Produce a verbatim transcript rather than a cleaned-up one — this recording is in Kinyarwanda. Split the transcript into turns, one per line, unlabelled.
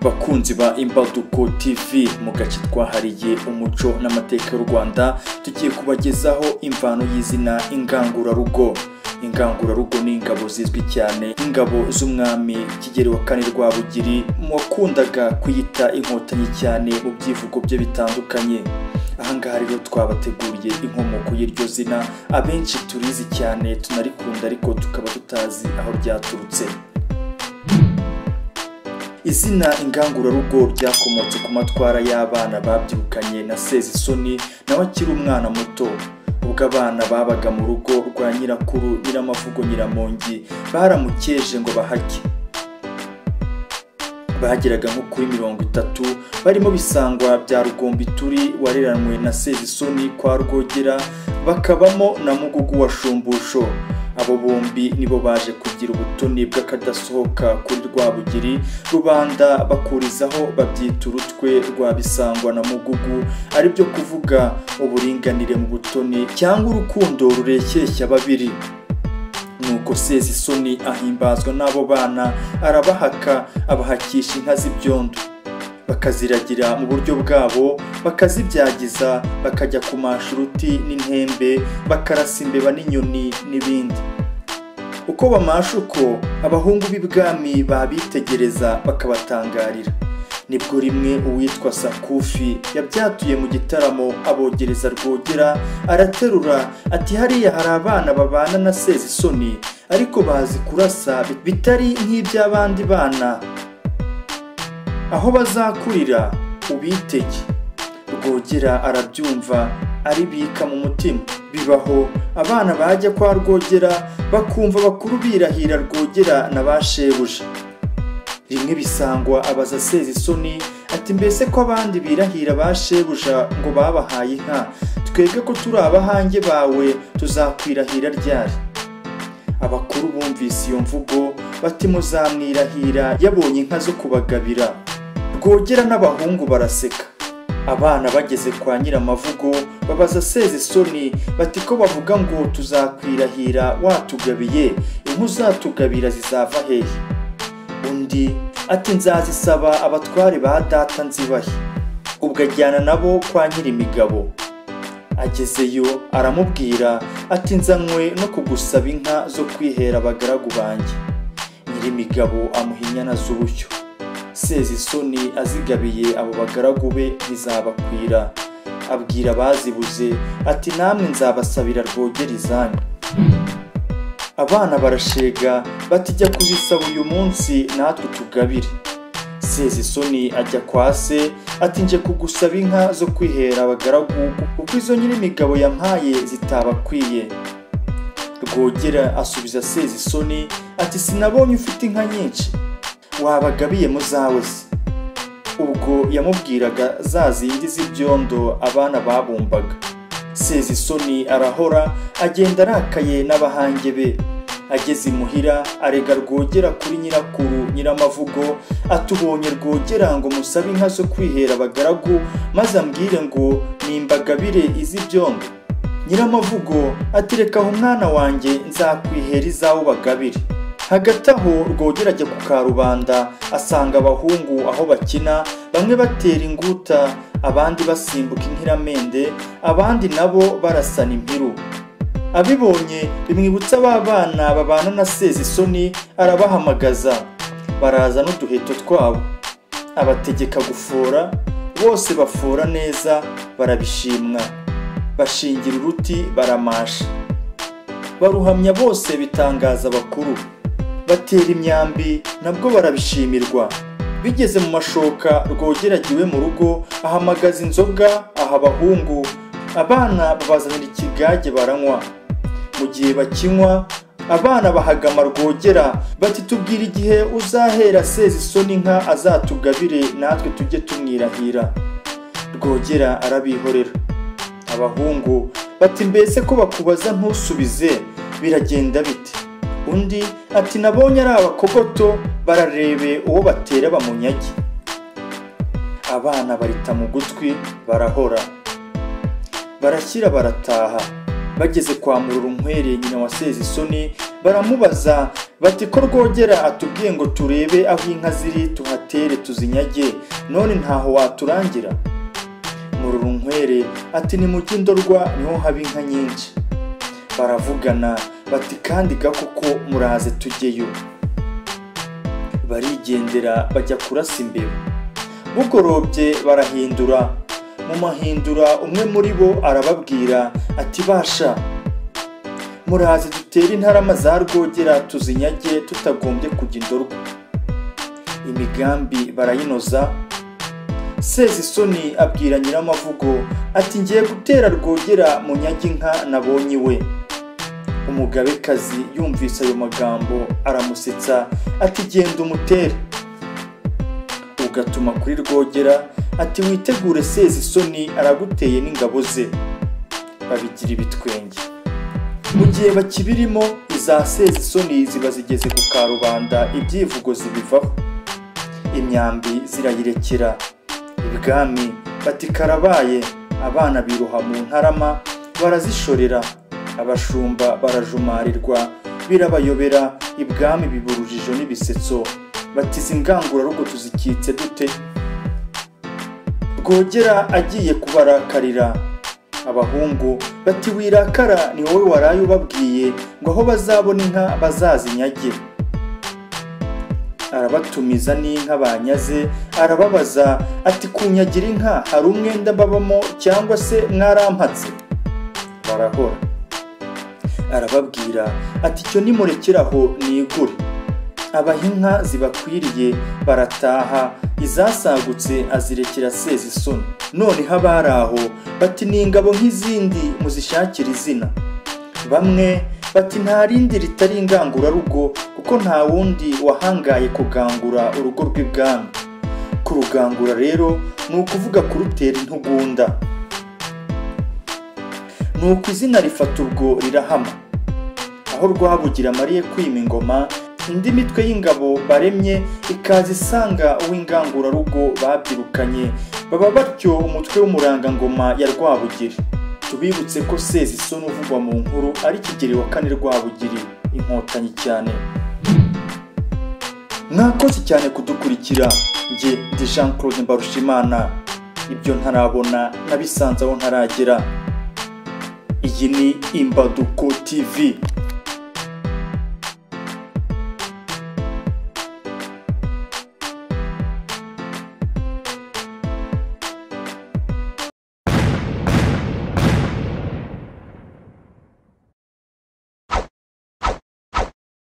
bakunzi ba Imbaduko T V mu gace twahariye umuco n'amateka y'u Rwanda tugiye kubagezaho imvano y'izina Ingangurarugo. Ingangurarugo ni ingabo zizwi cyane ingabo z'umwami Kigeli wa kane Rwabugiri wakundaga kwiyita inkotanyi cyane mu byivugo bye bitandukanye. Ahangaha rero twabateguriye inkomoko y'iryo zina abenshi turizi cyane tunarikunda ariko tukaba tutazi aho ryaturutse. Izina Ingangurarugo ryakomotse ku matwara y'abana babyirukanye na Sezisoni nawe akiri umwana muto. Ubwo abana babaga mu rugo rwa nyirakuru Nyiramavugo Nyiramongi baramukeje ngo bahake. Bageraga nko kuri mirongo itatu barimo Bisangwa bya Rugombituri wareranwe na Sezisoni kwa Rwogera, bakabamo na Mugugu wa Shumbusho. Abo bombi nibo baje kugira ubutoni bw'akadasohoka kuri Rwabugiri, rubanda bakurizaho babyita urutwe rwa Bisangwa na Mugugu, ari byo kuvuga uburinganire mu butoni cyangwa urukundo rurekeshya babiri. Nuko Sezisoni ahimbazwa n'abo bana arabahaka, abahakisha inka z'ibyondo, bakaziragira mu buryo bwabo, bakazibyagiza, bakajya kumasha uruti n'intembe, bakarasa imbeba n'inyoni n'ibindi. Uko bamasha uko abahungu b'ibwami babitegereza bakabatangarira. Nibwo rimwe uwitwa Sakufi yabyatuye mu gitaramo abogereza Rwogera, araterura ati hariya hari abana babana na Sezisoni ariko bazi kurasa bitari nk'iby'abandi bana, aho bazakurira ubitege. Rwogera arabyumva aribika mu mutima. Bibaho abana bajya kwa Rwogera bakumva bakuru birahira Rwogera na bashebuja. Rimwe Bisangwa abaza Sezisoni ati mbese ko abandi birahira bashebuja ngo babahaye inka, twebwe ko turi abahange bawe tuzakwirahira ryari? Abakuru bumvise iyo mvugo bati muzamwirahira yabonye inka zo kubagabira. Rwogera n'abahungu baraseka. Abana bageze kwa Nyiramavugo babaza Sezisoni bati ko bavuga ngo tuzakwirahira watugabiye, inka uzatugabira zizava hehe? Undi ati nzazisaba abatware ba data nzibahe. Ubwo ajyana nabo kwa Nyirimigabo. Agezeyo aramubwira ati nzanywe no kugusaba inka zo kwihera abagaragu banjye. Nyirimigabo amuha inyana z'ubushyo. Sezisoni azigabiye abo bagaragu be bizabakwira. Abwira bazibuze ati namwe nzabasabira Rwogera izanyu. Abana barashega batijya kuzisaba uyu munsi natwe tugabire. Sezisoni ajya kwa se ati nje kugusaba inka zo kwihera abagaragu kuko izo Nyirimigabo yampaye zitabakwiye. Rwogera asubiza Sezisoni ati sinabonye ufite inka nyinshi, wabagabiye muzawe se. Ubwo yamubwiraga za zindi z'ibyondo abana babumbaga. Sezisoni arahora agenda arakaye n'abahange be. Ageze imuhira arega Rwogera kuri nyirakuru Nyiramavugo, atubonye Rwogera ngo musabe inka zo kwihera abagaragu maze ambwire ngo nimbagabire iz'ibyondo. Nyiramavugo ati reka aho umwana wanjye nzakwihera izawo bagabire. Hagati aho Rwogera ajya ku Karubanda asanga abahungu aho bakina, bamwe batera inguta, abandi basimbuka inkiramende, abandi nabo barasana impiru. Abibonye bimwibutsa abana babana na Sezisoni, arabahamagaza. Baraza n'uduheto twabo, abategeka gufora, bose bafora neza barabishimwa. Bashingira uruti baramasha, baruhamya bose bitangaza abakuru. Batera imyambi nabwo barabishimirwa. Bigeze mu mashoka Rwogera agiwe mu rugo ahamagaza inzoga aha abahungu. Abana babazanira ikigage baranywa. Mu gihe bakinywa abana bahagama Rwogera bati tubwira igihe uzahera Sezisoni inka azatugabire natwe tujye tumwirahira. Rwogera arabihorera. Abahungu bati mbese ko bakubaza ntusubize biragenda bite? Undi ati nabonye ari abakogoto bararebe uwo batera bamunyage. Abana barita mu gutwi barahora. Barashyira barataha. Bageze kwa Murorunkwere nyina wa Sezisoni baramubaza bati ko Rwogera atubwiye ngo turebe aho inka ziri tuhatere tuzinyage none ntaho waturangira. Murorunkwere ati ni mu Gindorwa niho haba inka nyinshi. Baravugana bati kandi gakoko muraze tujyeyo. Barigendera bajya kurasa imbeba. Bugorobye barahindura. Mu mahindura umwe muri bo arababwira ati basha muraze dutere intarama za Rwogera tuzinyage tutagombye kujya Indorwa. Imigambi barayinoza. Sezisoni abwira Nyiramavugo ati ngiye gutera Rwogera mu nyagi inka nabonye iwe. Umugabekazi yumvise ayo magambo aramusetsa ati genda umutere. Ugatuma kuri Rwogera ati witegure Sezisoni araguteye n'ingabo ze. Babigira ibitwenge. Mu gihe bakibirimo iza Sezisoni ziba zigeze ku Karubanda ibyivugo zibivaho. Imyambi zirayirekera. Ibwami bati karabaye. Abana biruha mu ntarama barazishorera. Abashumba barajumarirwa birabayobera. Ibwami biburujijo n'ibisetso bati zingangura rugo tuzikitse dute. Rwogera agiye kubarakarira. Abahungu bati wirakara ni wowe waraye ubabwiye ngo aho bazabona inka bazazinyage. Arabatumiza n'inka banyaze arababaza ati kunyagira inka hari umwenda babamo cyangwa se mwarampatse. Barahora. Arababwira ati cyo nimurekeraho nigure. Abaha inka zibakwiriye barataha. Izasagutse azirekera Sezisoni. None habari aho bati ni ingabo nk'izindi muzishakira izina. Bamwe bati nta rindi ritari ingangura rugo kuko nta wundi wahangaye kugangura urugo rw'ibwami. Kurugangura rero ni ukuvuga kurutera intugunda. Nuko izina rifata ubwo rirahama. Aho Rwabugira mariye kwima ingoma indi mitwe y'ingabo baremye ikaza isanga uw'ingangura rugo babyirukanye baba batyo umutwe w'umurangangoma ya Rwabugira. Tubibutse ko Sezisoni uvugwa mu nkuru ari Kigeli wa kane Rwabugiri inkotanyi cyane. Mwakoze cyane kudukurikira. Nge ndi Jean Claude Mbarushimana. Ibyo ntarabona nabisanze aho ntaragera. Iyi ni Imbaduko T V.